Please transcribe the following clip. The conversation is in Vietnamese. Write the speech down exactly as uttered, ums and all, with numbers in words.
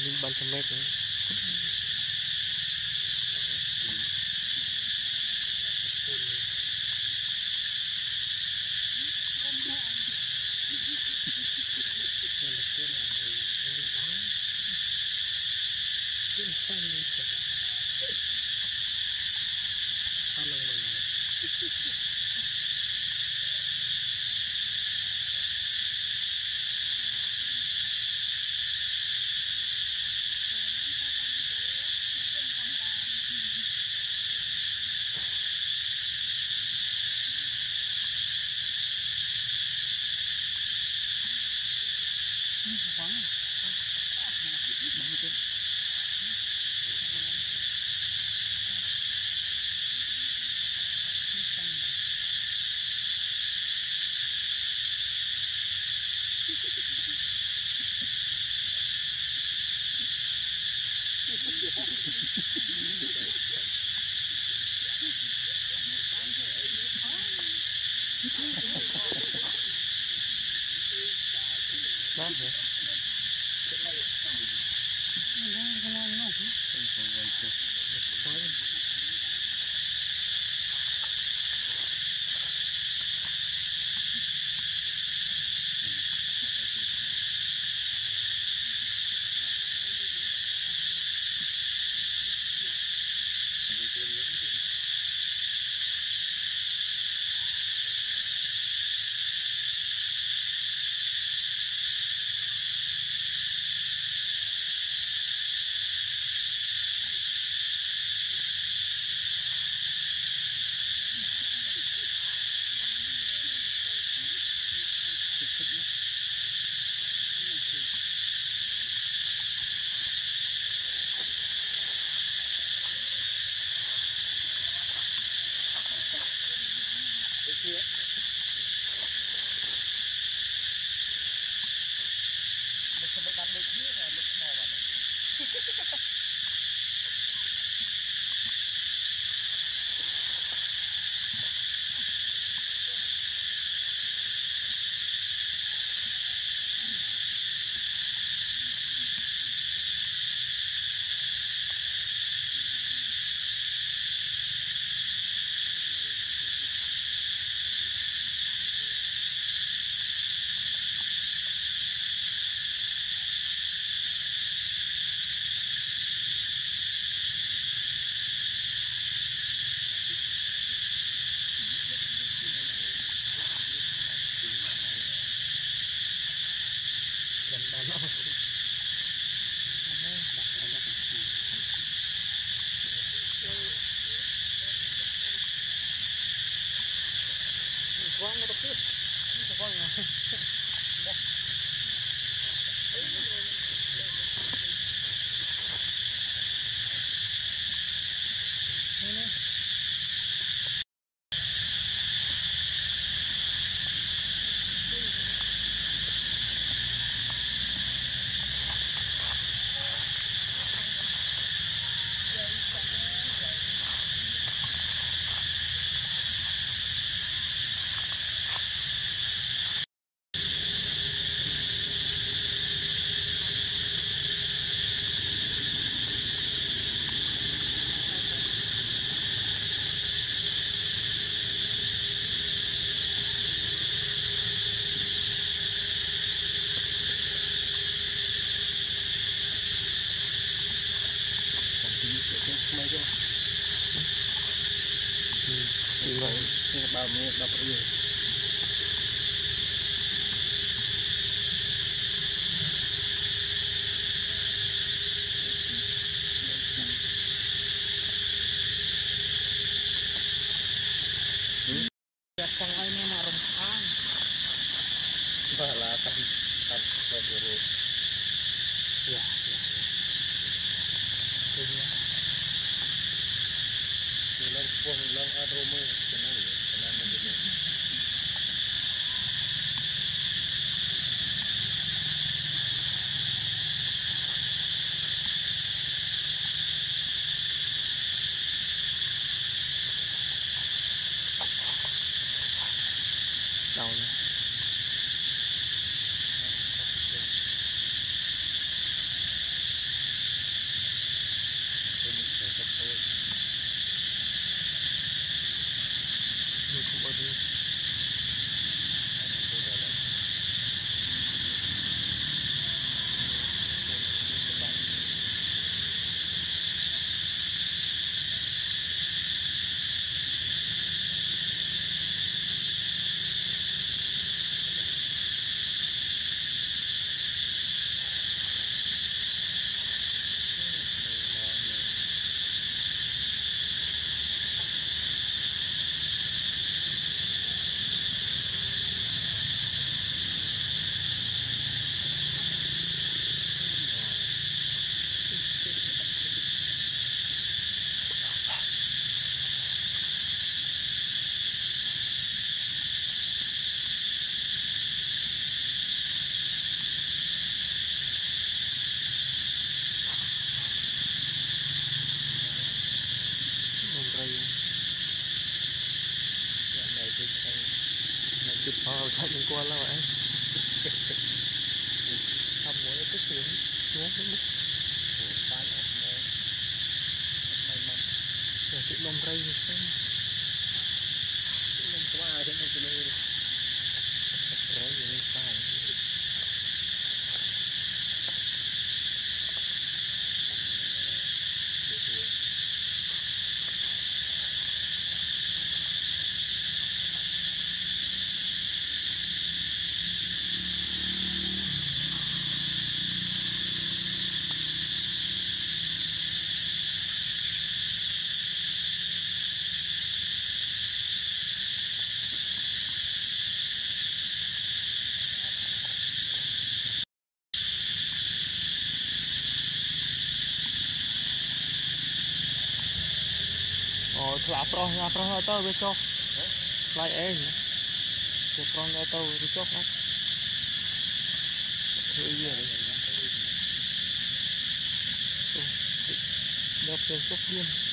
nhưng ban trăm mét nữa. Bao nhiêu đọc rồi. Sang ay na marumpan. Bala tan tan buru. Ya, ya, ya. Punya. Bilang pun bilang aroma kenal ya, kenal begitu. Đâu nha. ờ chạy mình qua là vậy thầm muốn cái tiếng xuống cái mức phai ở mồ may mắn rồi chị lông rây xem mình có ai đến không kilo rồi gì sai ồ thả pro nhà pro tao về cho lại em cái pro này tao về cho hết thôi gì đấy đập trên sốc điên